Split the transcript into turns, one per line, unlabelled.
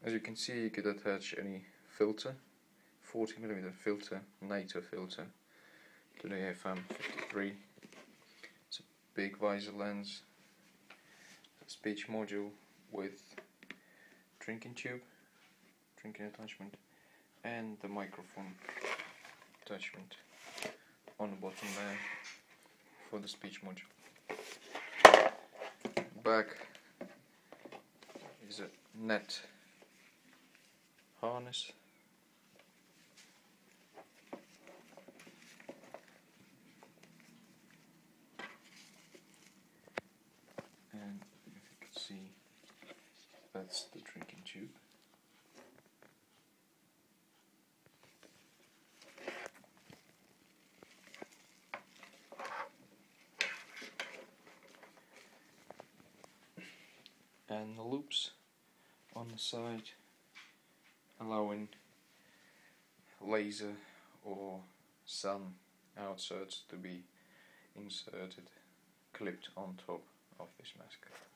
As you can see, you could attach any filter, 40mm filter, NATO filter, to the Fm53. It's a big visor lens, a speech module with drinking tube, drinking attachment, and the microphone attachment on the bottom there for the speech module. Back is a net harness, and if you can see, that's the drinking tube. And the loops on the side, allowing laser or sun outserts to be inserted, clipped on top of this mask.